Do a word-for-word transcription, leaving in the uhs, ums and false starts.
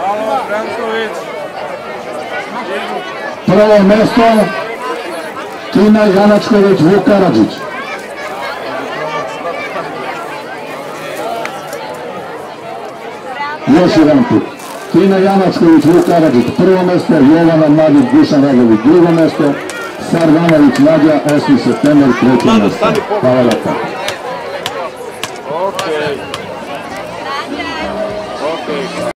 Prvo mesto Tina Janačković, Vuk Karadžić. Još jedan put. Tina Janačković, Vuk Karadžić. Prvo mesto Jovana Mladić, Dušan Radović. Drugo mesto Sarvanović Nadja, osmi septembar, treće mesto. Hvala lepo.